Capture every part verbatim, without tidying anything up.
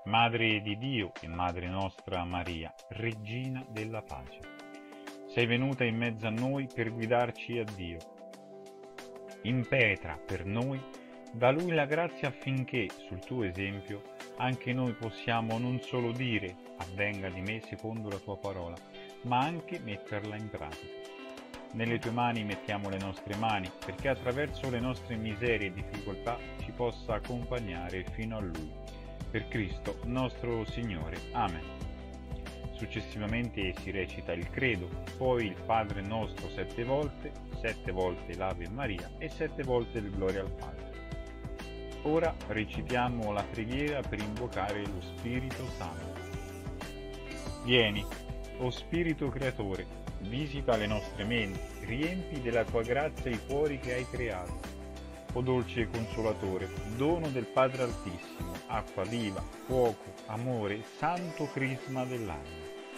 Madre di Dio e Madre nostra Maria, Regina della pace, sei venuta in mezzo a noi per guidarci a Dio. Impetra per noi da Lui la grazia affinché, sul tuo esempio, anche noi possiamo non solo dire avvenga di me secondo la tua parola, ma anche metterla in pratica. Nelle tue mani mettiamo le nostre mani, perché attraverso le nostre miserie e difficoltà ci possa accompagnare fino a Lui. Per Cristo nostro Signore. Amen. Successivamente si recita il Credo, poi il Padre nostro sette volte, sette volte l'Ave Maria e sette volte il Gloria al Padre. Ora recitiamo la preghiera per invocare lo Spirito Santo. Vieni, o Spirito Creatore, visita le nostre menti, riempi della tua grazia i cuori che hai creato. O dolce Consolatore, dono del Padre Altissimo, acqua viva, fuoco, amore, santo crisma dell'anima.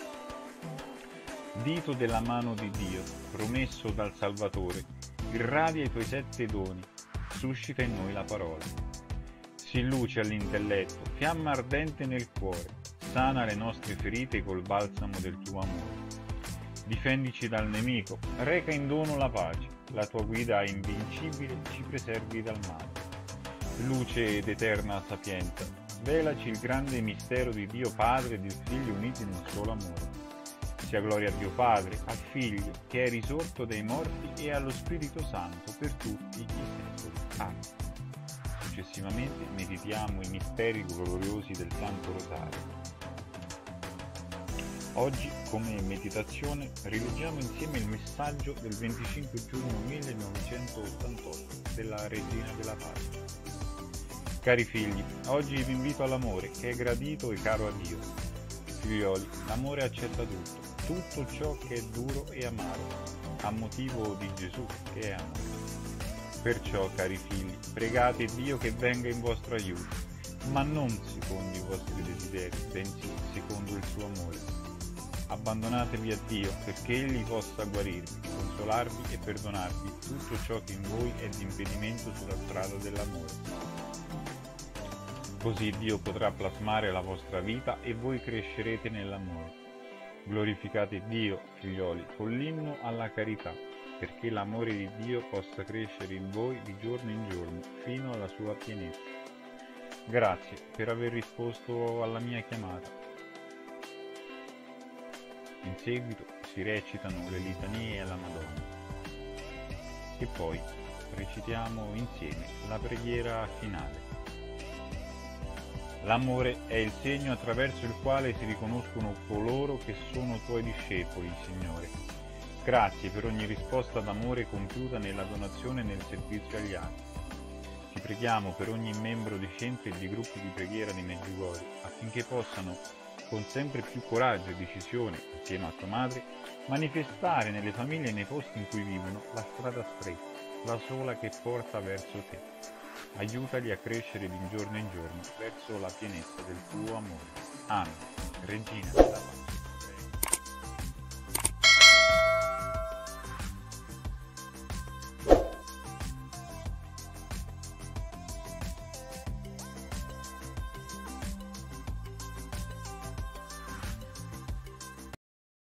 Dito della mano di Dio, promesso dal Salvatore, irradia i tuoi sette doni, suscita in noi la parola. Sii luce all'intelletto, fiamma ardente nel cuore, sana le nostre ferite col balsamo del tuo amore. Difendici dal nemico, reca in dono la pace, la tua guida invincibile ci preservi dal male. Luce ed eterna sapienza, svelaci il grande mistero di Dio Padre e del Figlio uniti in un solo amore. Sia gloria a Dio Padre, al Figlio, che è risorto dai morti, e allo Spirito Santo per tutti i secoli. Amen. Successivamente meditiamo i misteri gloriosi del Santo Rosario. Oggi, come meditazione, rileggiamo insieme il messaggio del venticinque giugno millenovecentottantotto della Regina della Pace. Cari figli, oggi vi invito all'amore che è gradito e caro a Dio. Figlioli, l'amore accetta tutto, tutto ciò che è duro e amaro, a motivo di Gesù che è amore. Perciò, cari figli, pregate Dio che venga in vostro aiuto, ma non secondo i vostri desideri, bensì secondo il suo amore. Abbandonatevi a Dio perché Egli possa guarirvi, consolarvi e perdonarvi tutto ciò che in voi è di impedimento sulla strada dell'amore. Così Dio potrà plasmare la vostra vita e voi crescerete nell'amore. Glorificate Dio, figlioli, con l'inno alla carità, perché l'amore di Dio possa crescere in voi di giorno in giorno fino alla sua pienezza. Grazie per aver risposto alla mia chiamata. In seguito si recitano le litanie alla Madonna e poi recitiamo insieme la preghiera finale. L'amore è il segno attraverso il quale si riconoscono coloro che sono tuoi discepoli, Signore. Grazie per ogni risposta d'amore compiuta nella donazione e nel servizio agli altri. Ti preghiamo per ogni membro dei centri e dei gruppi di preghiera di Medjugorje affinché possano, con sempre più coraggio e decisione, insieme a tua madre, manifestare nelle famiglie e nei posti in cui vivono la strada stretta, la sola che porta verso te. Aiutali a crescere di giorno in giorno verso la pienezza del tuo amore. Amen. Regina della pace.